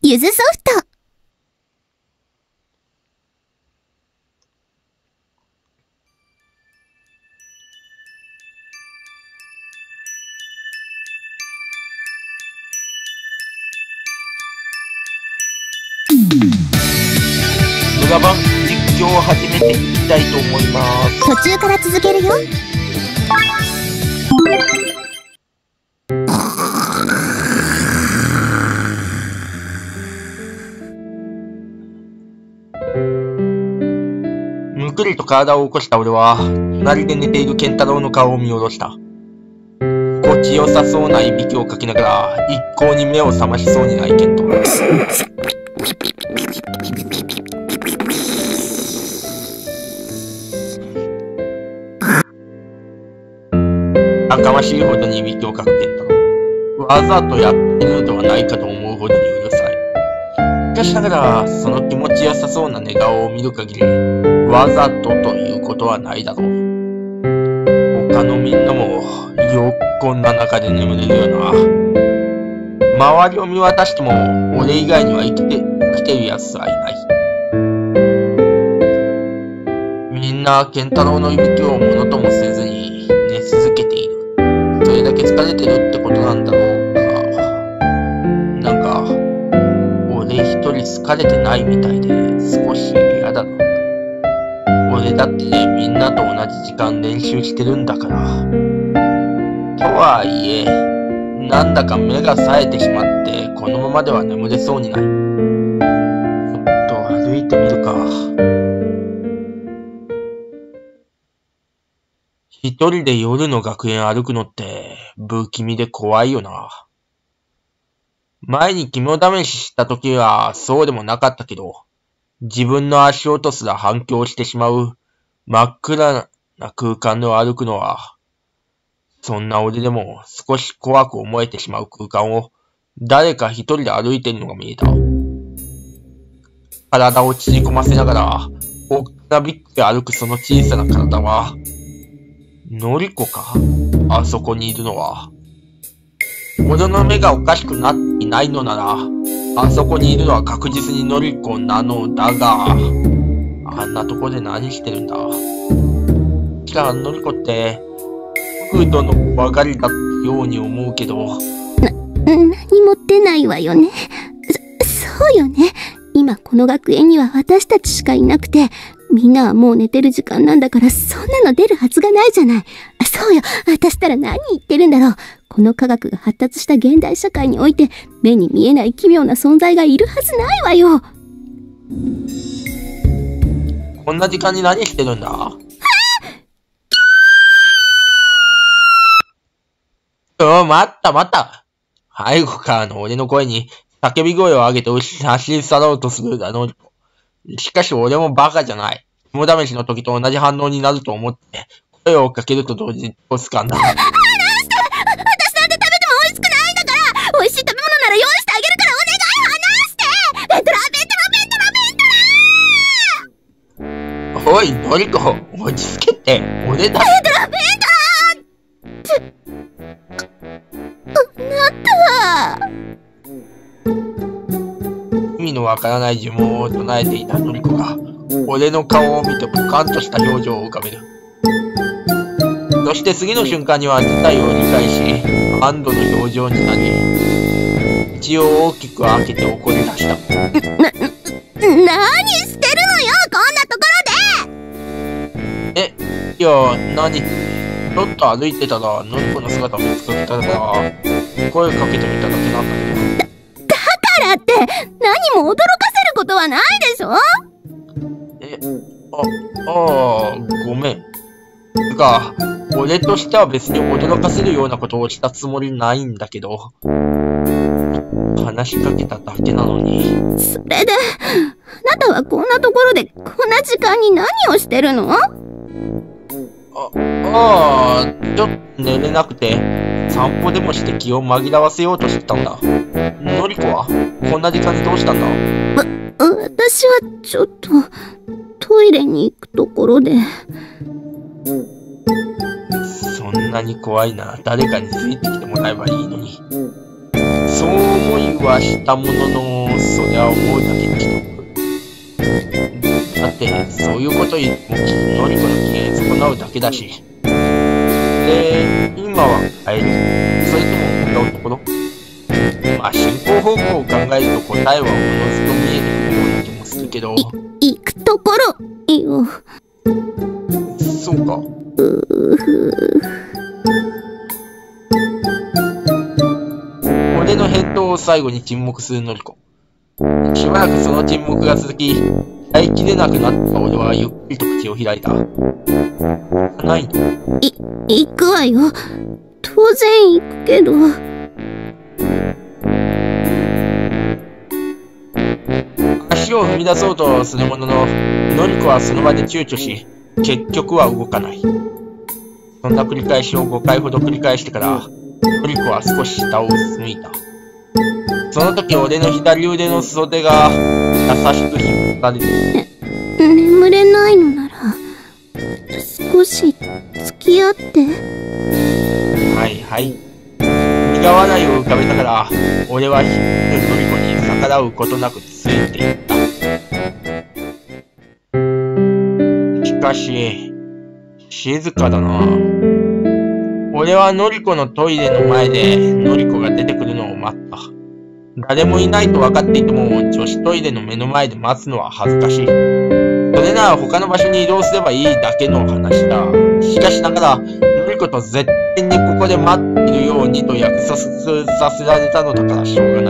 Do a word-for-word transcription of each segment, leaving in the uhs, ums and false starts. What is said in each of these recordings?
ゆずソフト。 メガバン実況を始めていきたいと思います。 途中から続けるよ。 むくりと体を起こした俺は、隣で寝ている健太郎の顔を見下ろした。心地よさそうないびきをかきながら、一向に目を覚ましそうにない健と。赤ましいほどにいびきをかく健太郎。わざとやっているのではないかと思うほどにうるさい。しかしながら、その気持ちよさそうな寝顔を見る限り、わざとということはないだろう。他のみんなも、よくこんな中で眠れるよな。周りを見渡しても、俺以外には生きて、生きてる奴はいない。みんな、健太郎のいびきをものともせずに寝続けている。それだけ疲れてるってことなんだろうか。なんか、俺一人疲れてないみたいで少し嫌だな。俺だってみんなと同じ時間練習してるんだから。とはいえ、なんだか目が冴えてしまってこのままでは眠れそうにない。ちょっと歩いてみるか。一人で夜の学園歩くのって不気味で怖いよな。前に肝試しした時はそうでもなかったけど、自分の足音すら反響してしまう真っ暗な空間を歩くのは、そんな俺でも少し怖く思えてしまう空間を誰か一人で歩いているのが見えた。体を縮こませながら、大きなビッグで歩くその小さな体は、のりこか？あそこにいるのは。俺の目がおかしくなっていないのなら、あそこにいるのは確実にのりこなのだが、あんなとこで何してるんだ。じゃあのりこって、フードの怖がりだったように思うけど。 な、何も出ないわよね。そ、そうよね。今この学園には私たちしかいなくて、みんなはもう寝てる時間なんだから、そんなの出るはずがないじゃない。そうよ、私ったら何言ってるんだろう。この科学が発達した現代社会において、目に見えない奇妙な存在がいるはずないわよ。 こんな時間に何してるんだ？お、待った待った。背後からの俺の声に叫び声を上げて走り去ろうとするだろう。しかし俺もバカじゃない。肝試しの時と同じ反応になると思って、声をかけると同時に押すかんだ。 離して！私なんて食べても美味しくないんだから！美味しい食べ物なら用意してあげるからお願い！離して！ベントラベントラベントラ！ おい、のりこ、落ち着けて。俺だ。 ベントラベントラ！あなた！ 意味のわからない呪文を唱えていたのりこが、俺の顔を見てポカンとした表情を浮かべる。そして次の瞬間には事態を理解し、安堵の表情になり、口を大きく開けて怒り出した。な、 何してるのよ、こんなところで！え、いや、何？ちょっと歩いてたら、のりこの姿を見つけたから、声かけてみただけなんだけど。 だからって、何も驚かせることはないでしょ？ え、あ、ああ、ごめん。てか、俺としては別に驚かせるようなことをしたつもりないんだけど、話しかけただけなのに。 それで、あなたはこんなところで、こんな時間に何をしてるの？ あ、ああ、ちょっと寝れなくて、散歩でもして気を紛らわせようとしてたんだ。のりこはこんな時間にどうしたんだ？ わ、私はちょっと、トイレに行くところで。 そんなに怖いなら誰かについてきてもらえばいいのに。そう思い僕はしたものの、それは思うだけにしておく。だって、そういうこと言っても、のりこの機嫌損なうだけだし。で、今は変える。それとも向かうところ？まあ、進行方向を考えると答えはおのずと見えてくるような気もするけど。 い、行くところよ。 そうか。 うふ。 俺の返答を最後に沈黙するのりこ。しばらくその沈黙が続き、耐えきれなくなった俺はゆっくりと口を開いた。ないの？ い、行くわよ。当然行くけど。 足を踏み出そうとするものの、のりこはその場で躊躇し、結局は動かない。そんな繰り返しをごかいほど繰り返してから、のりこは少し下を向いた。その時俺の左腕の裾手が優しく引っ張られている。 眠れないのなら、少し付き合って。 はいはい。苦笑いを浮かべたから、俺はのりこに逆らうことなくついていった。しかし、静かだな。俺はのりこのトイレの前でのりこが出てくるのを待った。誰もいないと分かっていても女子トイレの目の前で待つのは恥ずかしい。それなら他の場所に移動すればいいだけの話だ。しかしながら、のりこと絶対にここで待っているようにと約束させられたのだからしょうがない。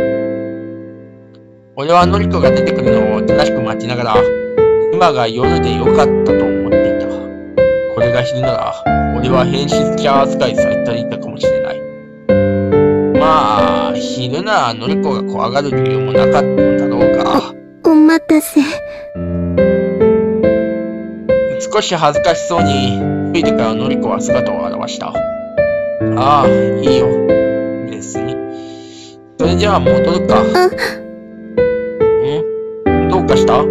俺はのりこが出てくるのを正しく待ちながら、今が夜でよかったと思っていた。これが昼なら、俺は変質者扱いされていたかもしれない。まあ、昼ならのりこが怖がる理由もなかったのだろうが。 お、お待たせ。 少し恥ずかしそうに、トイレからのりこは姿を現した。ああ、いいよ。別に。それじゃあ戻るか。 あ、 ん？どうかした？あ、 うん。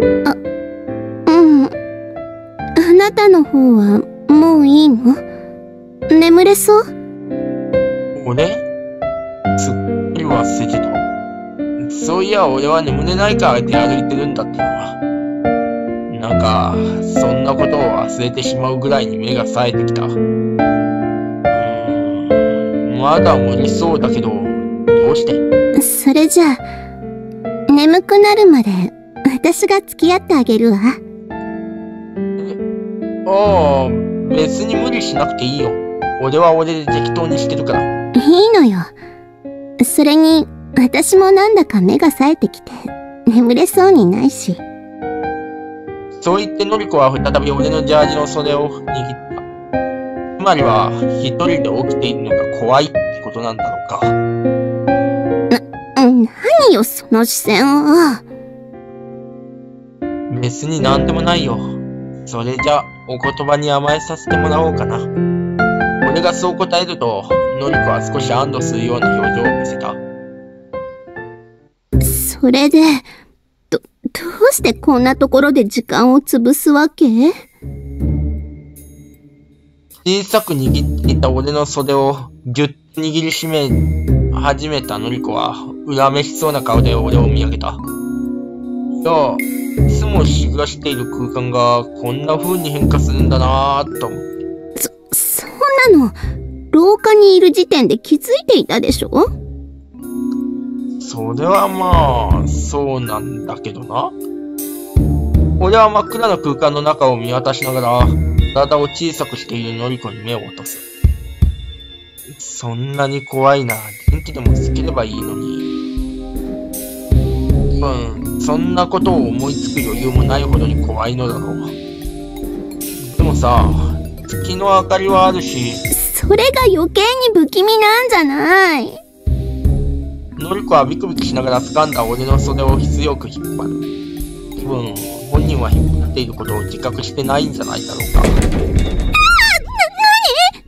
あなたの方はもういいの？眠れそう？ 俺？すっかり忘れてた。そういや、俺は眠れないから出歩いてるんだったな。なんか、そんなことを忘れてしまうぐらいに目が冴えてきた。うーん、まだ無理そうだけど、どうして？ それじゃあ、眠くなるまで私が付き合ってあげるわ。 え、ああ、別に無理しなくていいよ。俺は俺で適当にしてるから。 いいのよ。それに、私もなんだか目が冴えてきて、眠れそうにないし。 そう言ってのりこは再び俺のジャージの袖を握った。つまりは、一人で起きているのが怖いってことなんだろうか。 な、何よ、その視線は。 別に何でもないよ。それじゃ、お言葉に甘えさせてもらおうかな。俺がそう答えると、のりこは少し安堵するような表情を見せた。 それで、ど、どうしてこんなところで時間を潰すわけ？ 小さく握っていた俺の袖をぎゅっと握りしめ始めたのりこは、恨めしそうな顔で俺を見上げた。いや、いつも過ごしている空間がこんな風に変化するんだなぁと思って。 そ、そんなの、廊下にいる時点で気づいていたでしょ？ それはまあ、そうなんだけどな。俺は真っ暗な空間の中を見渡しながら、体を小さくしているのりこに目を落とす。そんなに怖いな。元気でもつければいいのに。うん、そんなことを思いつく余裕もないほどに怖いのだろう。でもさ、月の明かりはあるし。 それが余計に不気味なんじゃない。 のりこはビクビクしながら掴んだ俺の袖を強く引っ張る。多分、本人は引っ張っていることを自覚してないんじゃないだろうか。ああ、な、なに？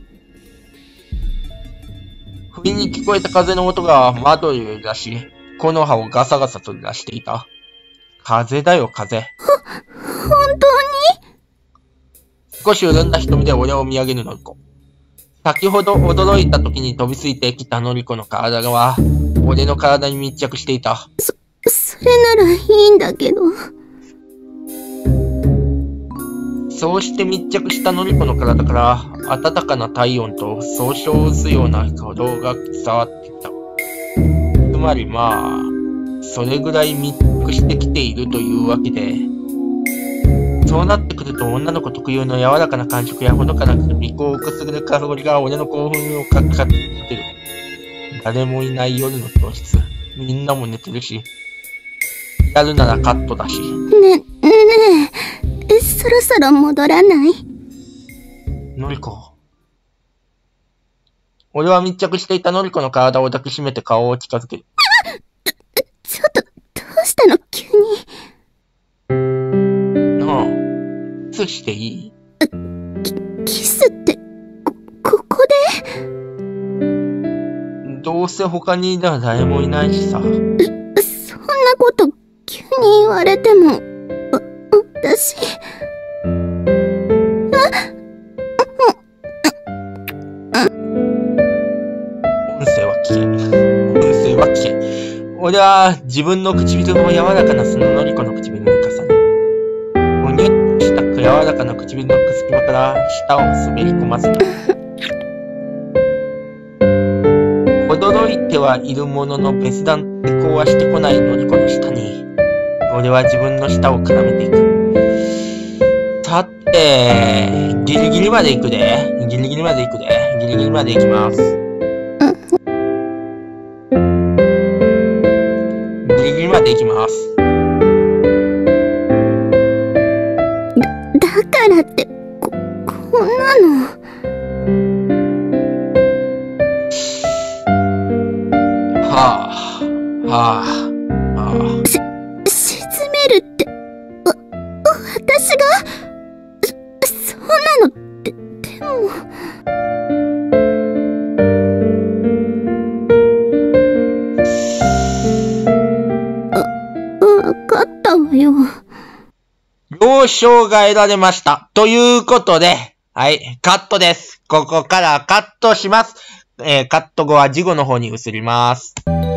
不意に聞こえた風の音が窓を揺らし、木の葉をガサガサと揺らしていた。風だよ、風。 ほ、本当に？ 少し潤んだ瞳で俺を見上げるのりこ。 先ほど驚いた時に飛びついてきたのりこの体は、俺の体に密着していた。 そ、それならいいんだけど。 そうして密着したのりこの体から、暖かな体温と総称を打つような鼓動が伝わってきた。つまりまあ、それぐらい密着してきているというわけで、そうなってくると女の子特有の柔らかな感触やほのかな尾行をくすぐる香りが俺の興奮をかき立てる。誰もいない夜の教室。みんなも寝てるし。やるならカットだし。 ね、ねえ、そろそろ戻らない？ のりこ。俺は密着していたのりこの体を抱きしめて顔を近づける。 ちょっと、どうしたの急に。 なあ、キスしていい？ キ、キスって、こ、ここで？ どうせ他には誰もいないしさ。 そんなこと急に言われても、わ、私、 音声は危険。音声は危険。俺は自分の唇の柔らかなそののりこの唇に重ね、ぐにゅっとした柔らかな唇の隙間から舌を滑り込ませた。驚いてはいるものの別段抵抗はしてこないのりこの下に、俺は自分の舌を絡めていく。さて、ギリギリまで行くで。ギリギリまで行くで。ギリギリまで行きます。ギリギリまで行きます。 だ、だからって、こ、こんなの。 はあ、はあ、はあ。 し、沈めるって、わ、私が、そ、そんなのって、でも。あ、わかったわよ。 了承が得られました。ということで、はい、カットです。ここからカットします。えー、カット後は事後の方に移ります。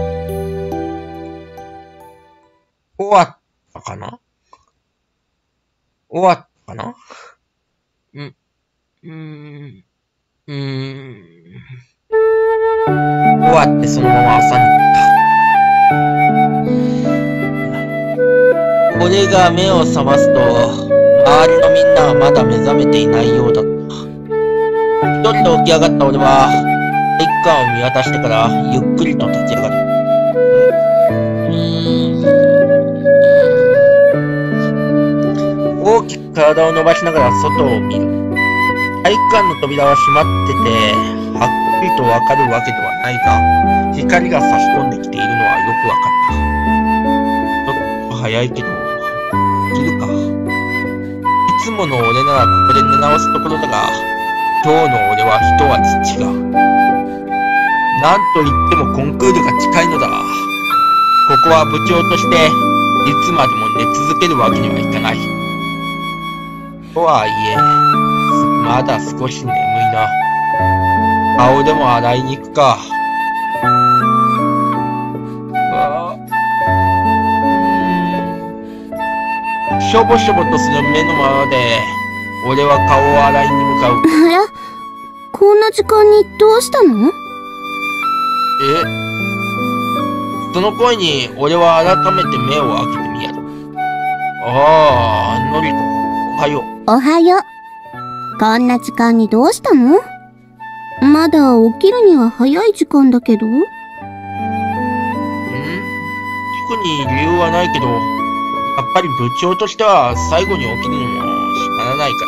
終わったかな終わったかなうん、うーん、うーん。終わってそのまま朝に行った。俺が目を覚ますと、周りのみんなはまだ目覚めていないようだった。一人で起き上がった俺は、体育館を見渡してからゆっくりと立ち上がる。うーん。大きく体を伸ばしながら外を見る。体育館の扉は閉まってて、はっきりとわかるわけではないが、光が差し込んできているのはよくわかった。ちょっと早いけど、起きるか。いつもの俺ならここで寝直すところだが、今日の俺は一味違う。なんと言ってもコンクールが近いのだ。ここは部長として、いつまでも寝続けるわけにはいかない。とはいえ、まだ少し眠いな。顔でも洗いに行くか。ああ、しょぼしょぼとする目のままで、俺は顔を洗いに向かう。 あら、こんな時間にどうしたの？ え？その声に俺は改めて目を開けてみやる。ああ、のりこ、おはよう。 おはよう。こんな時間にどうしたの？まだ起きるには早い時間だけど。ん？ 特に理由はないけど、やっぱり部長としては最後に起きるのもしまらないから。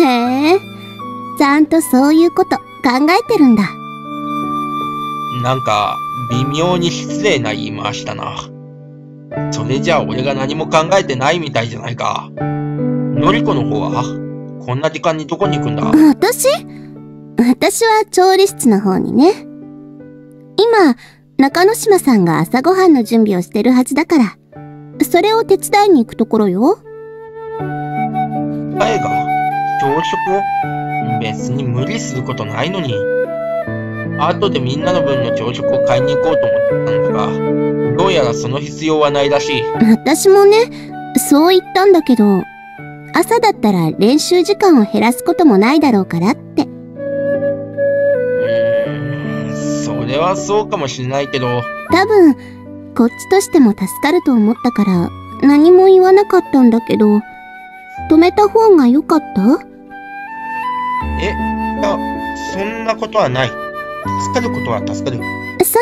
へえ、ちゃんとそういうこと考えてるんだ。 なんか、微妙に失礼な言い回しだな。それじゃあ俺が何も考えてないみたいじゃないか。のりこの方はこんな時間にどこに行くんだ？ 私？私は調理室の方にね。今、中之島さんが朝ごはんの準備をしてるはずだから、それを手伝いに行くところよ。 誰が？朝食を？ 別に無理することないのに。後でみんなの分の朝食を買いに行こうと思ってたんだが、どうやらその必要はないらしい。 私もね、そう言ったんだけど、朝だったら練習時間を減らすこともないだろうからって。うーん、それはそうかもしれないけど。 多分、こっちとしても助かると思ったから、何も言わなかったんだけど、止めた方が良かった？ え、いや、そんなことはない。助かることは助かる。 そう、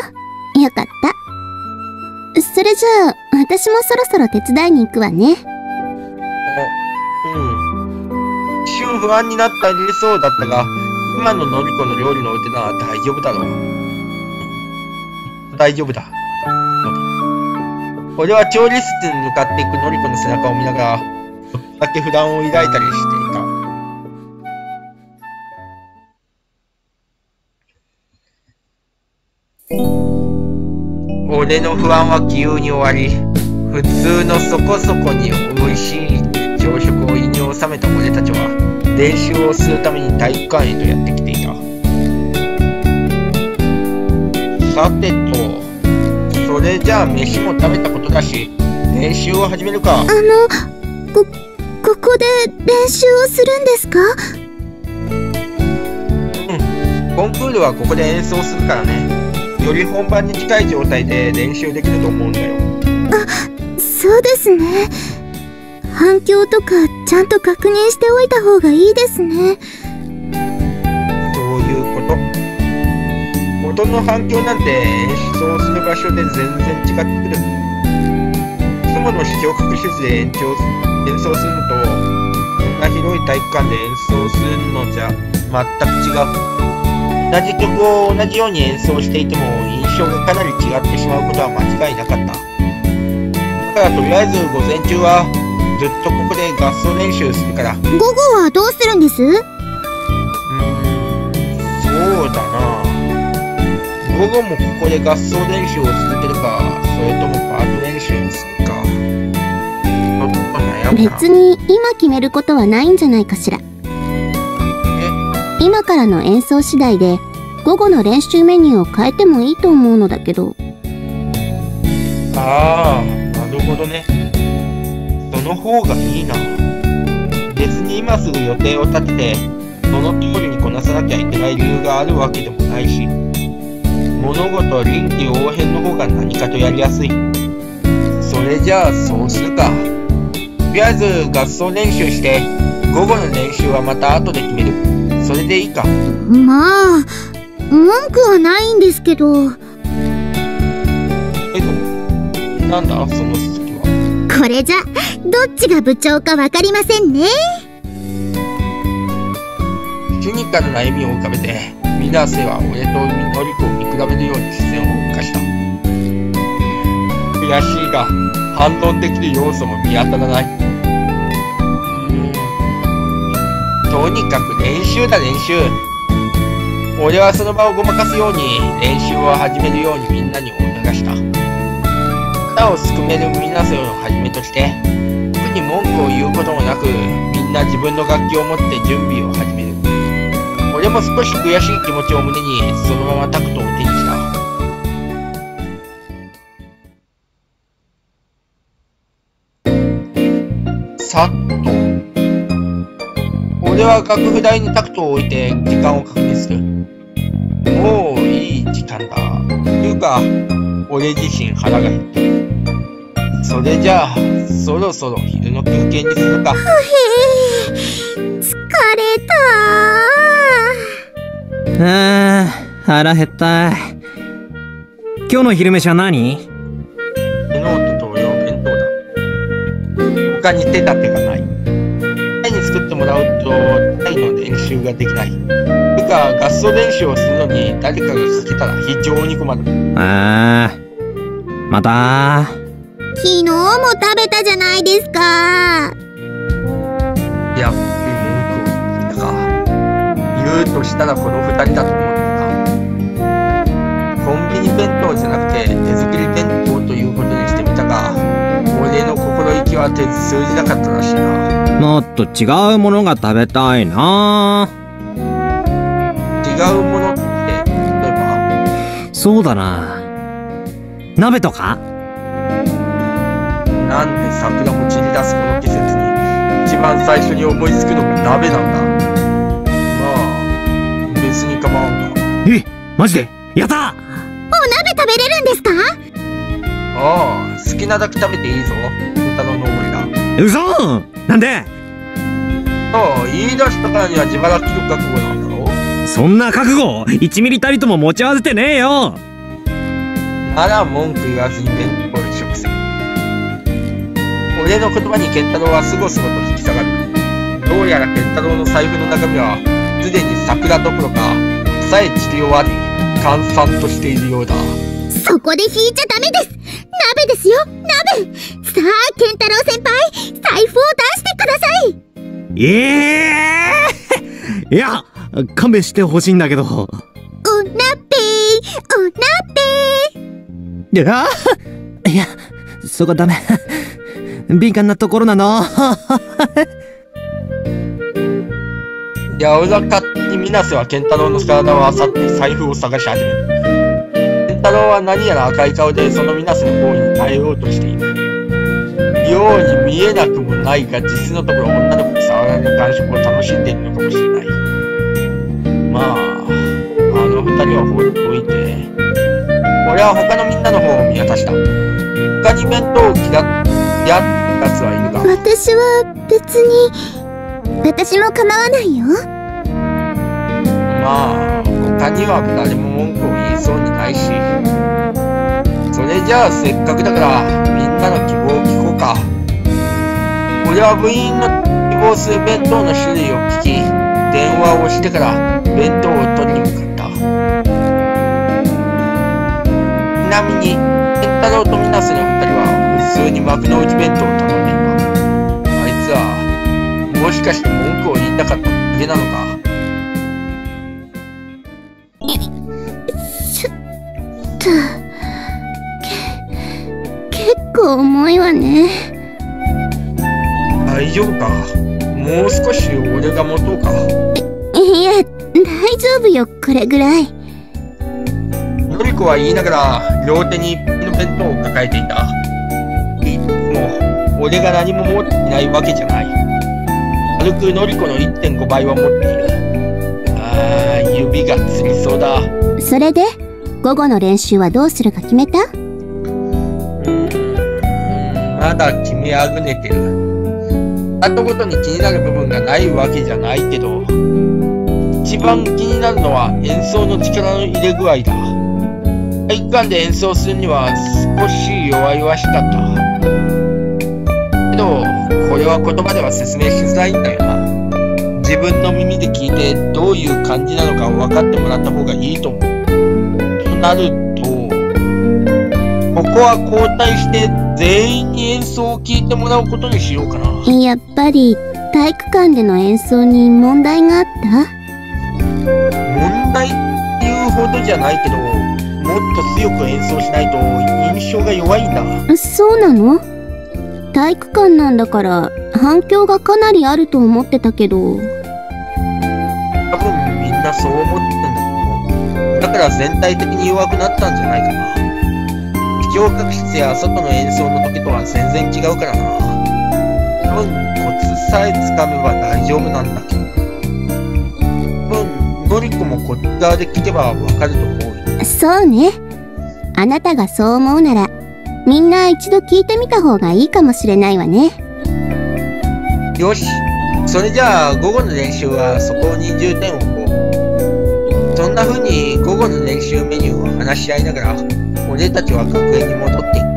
よかった。それじゃあ、私もそろそろ手伝いに行くわね。 あ、うん。一瞬不安になったりそうだったが、今ののりこの料理の腕なら大丈夫だろう。大丈夫だ。俺は調理室に向かっていくのりこの背中を見ながら、ちょっとだけ不安を抱いたりしていた。俺の不安は急に終わり、普通のそこそこに美味しい朝食を胃に収めた俺たちは、練習をするために体育館へとやってきていた。さてと、それじゃあ飯も食べたことだし、練習を始めるか。 あの、こ、ここで練習をするんですか？ うん、コンクールはここで演奏するからね。より本番に近い状態で練習できると思うんだよ。 あ、そうですね。反響とかちゃんと確認しておいた方がいいですね。 そういうこと。音の反響なんて演奏する場所で全然違ってくる。いつもの視聴覚室で演奏演奏するのと、こんな広い体育館で演奏するのじゃ全く違う。同じ曲を同じように演奏していても印象がかなり違ってしまうことは間違いなかった。だからとりあえず午前中はずっとここで合奏練習するから。 午後はどうするんです？うーん、 そうだな。午後もここで合奏練習を続けるか、それともパート練習にするか。ちょっと悩むな。 別に今決めることはないんじゃないかしら。今からの演奏次第で午後の練習メニューを変えてもいいと思うのだけど。 ああ、なるほどね。その方がいいな。別に今すぐ予定を立ててその通りにこなさなきゃいけない理由があるわけでもないし、物事臨機応変の方が何かとやりやすい。それじゃあそうするか。とりあえず合奏練習して午後の練習はまた後で決める。それでいいか。 まあ、文句はないんですけど。 えっと、なんだその筋は。 これじゃ、どっちが部長かわかりませんね。 シニカルな笑みを浮かべて、水瀬は俺とのりこを見比べるように視線を動かした。悔しいが、反論できる要素も見当たらない。とにかく練習だ練習。俺はその場をごまかすように練習を始めるようにみんなに促した。肩をすくめる水瀬をはじめとして特に文句を言うこともなく、みんな自分の楽器を持って準備を始める。俺も少し悔しい気持ちを胸にそのままタクトを手にした。さっと俺は楽譜台にタクトを置いて時間を確認する。もういい時間だ。というか、俺自身腹が減ってる。それじゃあ、そろそろ昼の休憩にするか。 へえ、疲れたー。あー、腹減った。今日の昼飯は何？ 昨日と同様弁当だ。他に手立てがない。タイに作ってもらうとタイの練習ができない。というか合奏練習をするのに誰かがかけたら非常に困る。 あー、また昨日も食べたじゃないですか。 やっぱり文句を言ったか。言うとしたらこの二人だと思ってた。コンビニ弁当じゃなくて手作り弁当ということにしてみたが、俺の心意気は通じなかったらしいな。 もっと違うものが食べたいな。 そうだな。鍋とか？ なんで桜餅に出すこの季節に一番最初に思いつくのが鍋なんだ。まあ別に構わんが。 え、マジで？やったー！ お鍋食べれるんですか？ ああ、好きなだけ食べていいぞ、健太郎の思いが。 嘘！なんで？ ああ、言い出したからには自腹切る覚悟なんだろ。 そんな覚悟いちミリたりとも持ち合わせてねえよ。 なら文句言わずに弁当に食せ。俺の言葉に健太郎はすごすごと引き下がる。どうやら健太郎の財布の中身はすでに桜どころかさえ散り終わり閑散としているようだ。 そこで引いちゃダメです。鍋ですよ、鍋。さあ健太郎先輩、財布を出してください。 ええー、いや勘弁してほしいんだけど。お鍋、お鍋。 いやいや、そこダメ。敏感なところなの。 やらかって水瀬は健太郎の体を漁って財布を探し始める。健太郎は何やら赤い顔でその水瀬の方に耐えようとしている。ように見えなくもないが、実のところ女の子に触られる感触を楽しんでいるのかもしれない。まあ、あの二人は放っておいて、俺は他のみんなの方を見渡した。他に弁当を嫌やったやつはいるが。 私は別に、私も構わないよ。 まあ、他には誰も文句を言いそうにないし。それじゃあせっかくだからみんなの希望を聞こうか。俺は部員の希望する弁当の種類を聞き、電話をしてから弁当を取りに向かった。ちなみに健太郎と水瀬の二人は普通に幕の内弁当を頼んでいた。あいつはもしかして文句を言いたかっただけなのか。 ちょっと結構重いわね。 大丈夫か？もう少し俺が持とうか。 いや、大丈夫よ、これぐらい。 のりこは言いながら両手に一品の弁当を抱えていた。いつも俺が何も持っていないわけじゃない。軽くのりこの いってんご 倍は持っている。あー、指がつりそうだ。 それで午後の練習はどうするか決めた？ うーん、まだ決めあぐねてる。後ごとに気になる部分がないわけじゃないけど、一番気になるのは演奏の力の入れ具合だ。体育館で演奏するには少し弱々しかった。けど、これは言葉では説明しづらいんだよな。自分の耳で聞いてどういう感じなのか分かってもらった方がいいと思う。となると、ここは交代して全員に演奏を聞いてもらうことにしようかな。 やっぱり体育館での演奏に問題があった？ 問題っていうほどじゃないけど、もっと強く演奏しないと印象が弱いんだ。 そうなの？体育館なんだから反響がかなりあると思ってたけど。 多分みんなそう思ってたんだと思う。だから全体的に弱くなったんじゃないかな。視聴覚室や外の演奏の時とは全然違うからな。多分コツさえつかめば大丈夫なんだけど。多分のりこもこっち側で聞けばわかると思うよ。 そうね。あなたがそう思うならみんな一度聞いてみた方がいいかもしれないわね。 よし、それじゃあ午後の練習はそこに重点を置こう。そんな風に午後の練習メニューを話し合いながら俺たちは学園に戻っていった。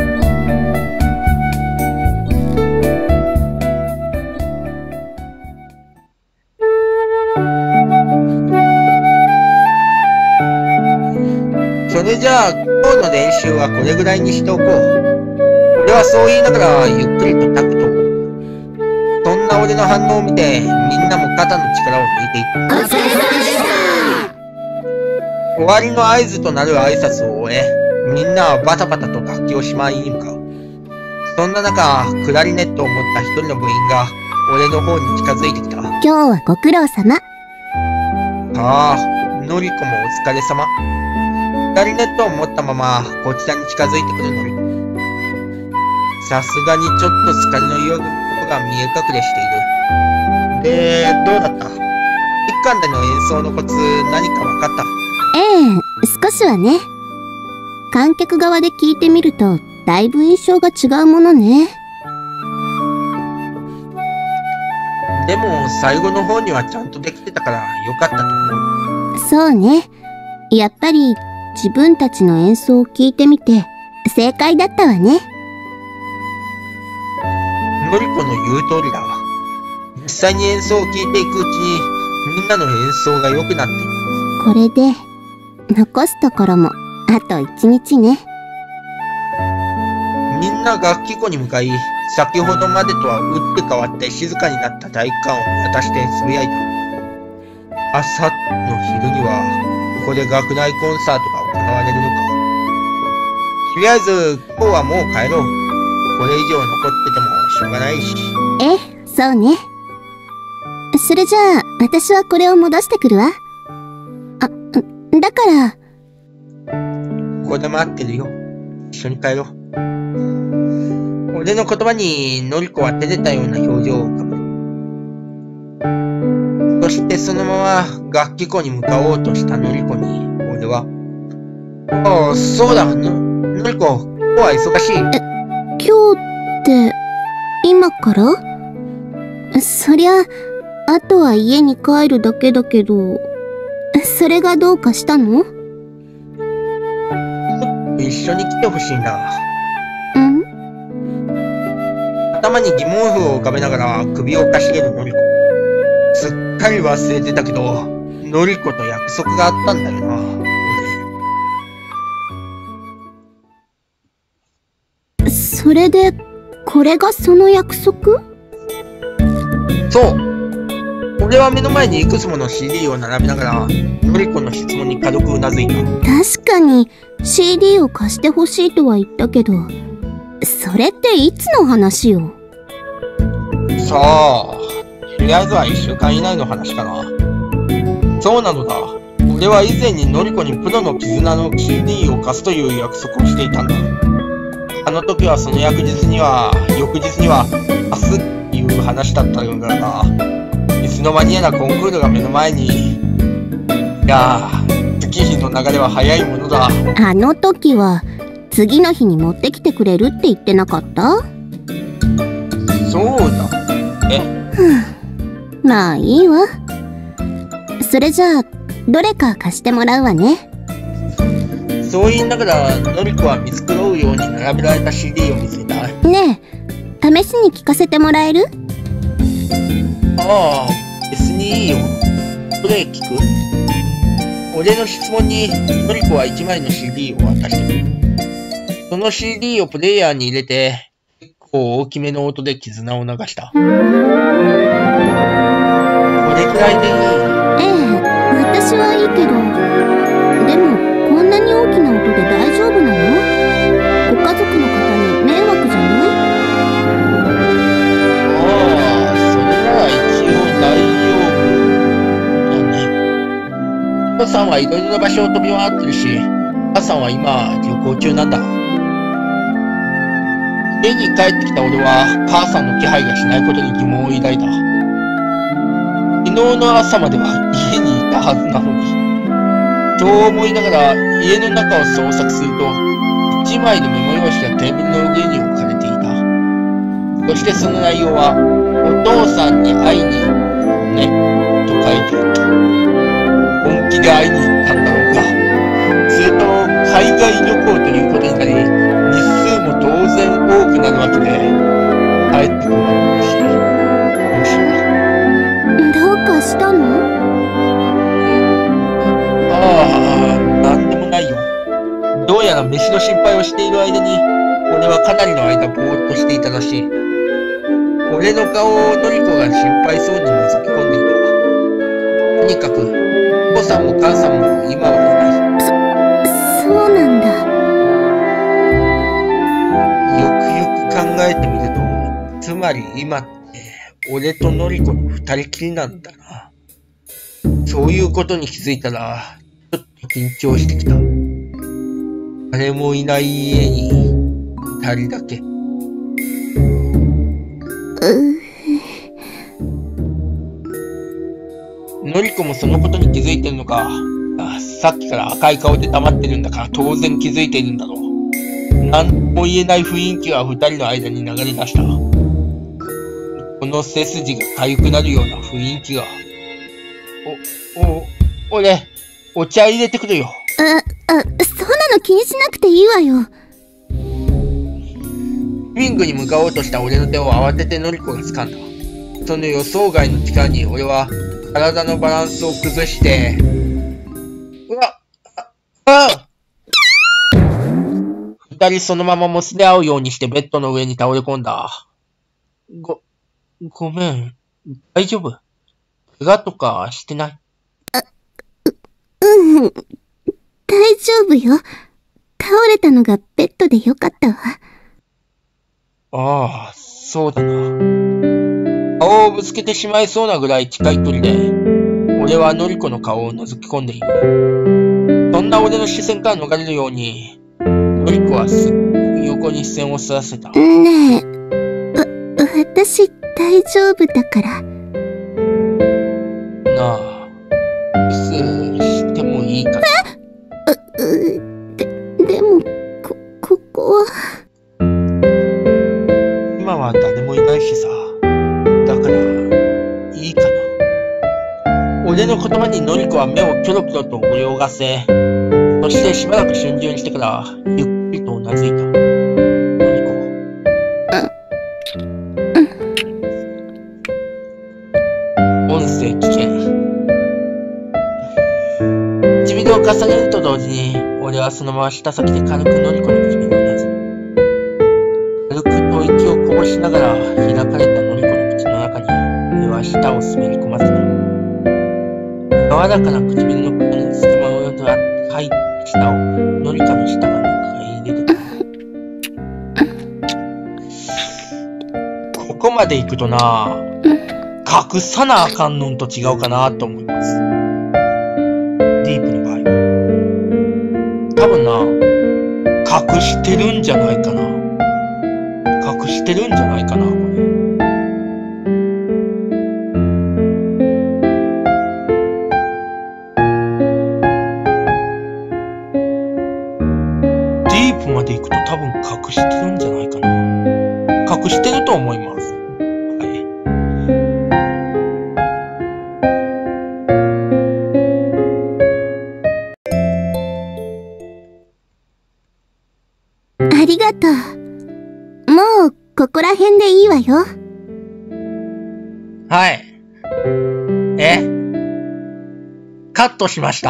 それじゃあ今日の練習はこれぐらいにしておこう。俺はそう言いながらゆっくりとタクトを。そんな俺の反応を見てみんなも肩の力を抜いていった。 お疲れ様でした。 終わりの合図となる挨拶を終え、みんなはバタバタと楽器をしまいに向かう。そんな中、クラリネットを持った一人の部員が俺の方に近づいてきた。 今日はご苦労様。 ああ、のりこもお疲れ様。 クラリネットを持ったままこちらに近づいてくるのりこ。さすがにちょっとスカリの色が見え隠れしている。で、どうだった？一巻での演奏のコツ何か分かった？ ええ、少しはね。観客側で聞いてみると、だいぶ印象が違うものね。 でも、最後の方にはちゃんとできてたからよかったと思う。 そうね。やっぱり、自分たちの演奏を聞いてみて、正解だったわね。 のりこの言う通りだわ。実際に演奏を聴いていくうちに、みんなの演奏が良くなっていく。 これで、残すところも、あと一日ね。 みんな楽器庫に向かい、先ほどまでとは打って変わって静かになった体育館を見渡してつぶやいた。朝の昼には、ここで学内コンサートが行われるのか。とりあえず、今日はもう帰ろう。これ以上残っててもしょうがないし。 ええ、そうね。それじゃあ、私はこれを戻してくるわ。あ、だから。 ここで待ってるよ。一緒に帰ろう。俺の言葉に、のりこは照れたような表情を浮かべる。そしてそのまま楽器庫に向かおうとしたのりこに、俺は、ああ、そうだ、の、のりこ、今日は忙しい。 え、今日って、今から？そりゃ、あとは家に帰るだけだけど、それがどうかしたの？ 一緒に来てほしいんだ。 ん？ 頭に疑問符を浮かべながら首をかしげるのりこ。すっかり忘れてたけど、のりこと約束があったんだよな、 俺。それで、これがその約束？ そう。俺は目の前にいくつもの シーディー を並べながら、のりこの質問に軽くうなずいた。 確かに シーディー を貸してほしいとは言ったけど、それっていつの話よ？ さあ、とりあえずはいっしゅうかん以内の話かな。そうなのだ。俺は以前にのりこにプロの絆の シーディー を貸すという約束をしていたんだ。あの時はその翌日には、翌日には明日っていう話だったようだが、いつの間にやらコンクールが目の前に。いやー、月日の流れは早いものだ。 あの時は、次の日に持ってきてくれるって言ってなかった？ そうだ。え？ ふぅ。まあいいわ。それじゃあ、どれか貸してもらうわね。 そう言いながら、のりこは見繕うように並べられた シーディー を見つけた。 ねえ、試しに聞かせてもらえる？ ああ、別にいいよ。それ聞く？俺の質問に、のりこはいちまいの シーディー を渡してくる。その シーディー をプレイヤーに入れて、結構大きめの音で絆を流した。これくらいでいい？ ええ、私はいいけど。でも、こんなに大きな音で大丈夫なの？ご家族の方に迷惑じゃない？ ああ、それなら一応大丈夫だね。お父さんはいろいろな場所を飛び回ってるし、母さんは今旅行中なんだ。家に帰ってきた俺は母さんの気配がしないことに疑問を抱いた。昨日の朝までは家にいたはずなのに。そう思いながら家の中を捜索すると、一枚のメモ用紙がテーブルの上に置かれていた。そしてその内容は、お父さんに会いに、ね、と書いてあった。本気で会いに行ったんだろうか。すると、海外旅行ということになり、日数も当然多くなるわけで、帰ってこないし、もしは。 どうかしたの？ ああ、なんでもないよ。どうやら飯の心配をしている間に、俺はかなりの間ぼーっとしていたらしい。俺の顔をのりこが心配そうに覗き込んでいた。とにかく、お父さんも母さんも今はいない。 そ、そうなんだ。 よくよく考えてみると、つまり今って、俺とのりこの二人きりなんだな。そういうことに気づいたら、ちょっと緊張してきた。 誰もいない家に二人だけ。 うのりこもそのことに気づいてるのか。あ、さっきから赤い顔で黙ってるんだから当然気づいてるんだろう。何も言えない雰囲気は二人の間に流れ出した。この背筋が痒くなるような雰囲気が。お、お、俺、お茶入れてくるよ。 あ、あ、そんなの気にしなくていいわよ。 リングに向かおうとした俺の手を慌ててのりこが掴んだ。その予想外の力に俺は体のバランスを崩して、うわ、あ、あ二人そのままもつれ合うようにしてベッドの上に倒れ込んだ。ご、ごめん。大丈夫？怪我とかしてない？ うん、大丈夫よ。倒れたのがベッドでよかったわ。 ああ、そうだな。顔をぶつけてしまいそうなぐらい近い距離で、俺はのりこの顔を覗き込んでいる。そんな俺の視線から逃れるように、のりこはすっ横に視線をそらせた。 ねえ、わ、私大丈夫だから。 なあ、キスしてもいいかな。 う、う、で、でも、こ、ここは。 今は誰もいないしさ。だから、いいかな。俺の言葉にのりこは目をキョロキョロと泳がせ、そしてしばらく瞬間してから、ゆっくりとうなずいた。のりこ。音声危険。唇を重ねると同時に、俺はそのまま舌先で軽くのりこの唇をなずむ。軽くと息をこぼしながら開かれたのりこの口の中に、俺は舌を滑り込ませた。柔らかな唇のこの隙間をとら入った舌をのりかの舌が迎え入れてた。ここまで行くとな、隠さなあかんのんと違うかなと思います。ディープの場合は。多分な、隠してるんじゃないかな。隠してるんじゃないかな、これ。ディープまで行くと多分隠してるんじゃないかな。隠してると思います。 ありがとう。もう、ここら辺でいいわよ。 はい。え？カットしました。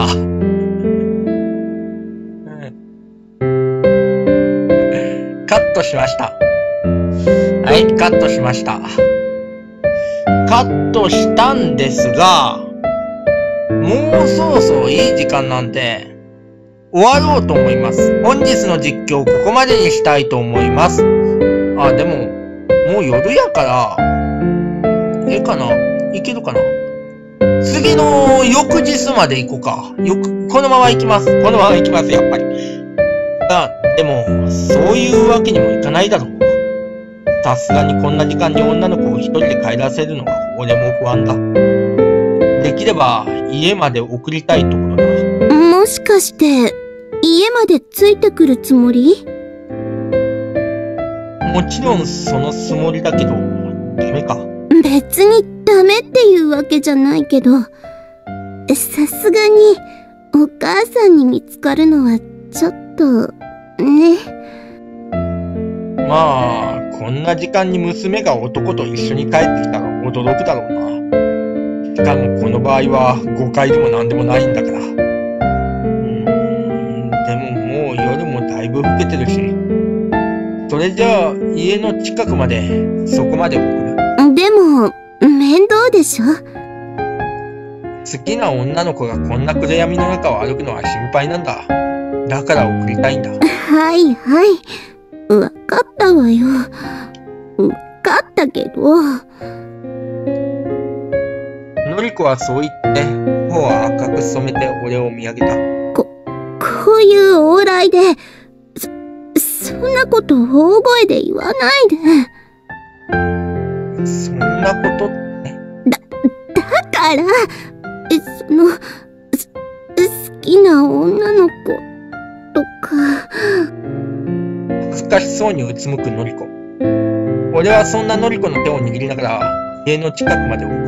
カットしました。はい、カットしました。カットしたんですが、もうそろそろいい時間なんで、終わろうと思います。本日の実況をここまでにしたいと思います。あ、でも、もう夜やから、ええかな？いけるかな？次の翌日まで行こうか。よく、このまま行きます。このまま行きます、やっぱり。あ、でも、そういうわけにもいかないだろう。さすがにこんな時間に女の子を一人で帰らせるのは俺も不安だ。できれば、家まで送りたいところだ。 もしかして、家までついてくるつもり？ もちろんそのつもりだけど、ダメか。 別にダメっていうわけじゃないけど、さすがにお母さんに見つかるのはちょっと、ね。 まあ、こんな時間に娘が男と一緒に帰ってきたら驚くだろうな。しかもこの場合は誤解でも何でもないんだから。うーん、でももう夜もだいぶ更けてるし。それじゃあ家の近くまでそこまで送る。 でも、面倒でしょ？ 好きな女の子がこんな暗闇の中を歩くのは心配なんだ。だから送りたいんだ。 はいはい。わかったわよ。わかったけど。 のりこはそう言って、頬を赤く染めて俺を見上げた。 こ、こういう往来で、 そんなこと大声で言わないで。 そんなことって。 だ、だから、え、その、す、好きな女の子、とか。 恥ずかしそうにうつむくのりこ。俺はそんなのりこの手を握りながら、家の近くまで送った。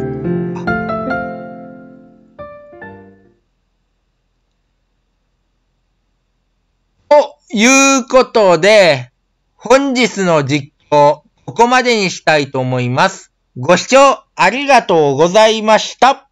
ということで、本日の実況、ここまでにしたいと思います。ご視聴ありがとうございました。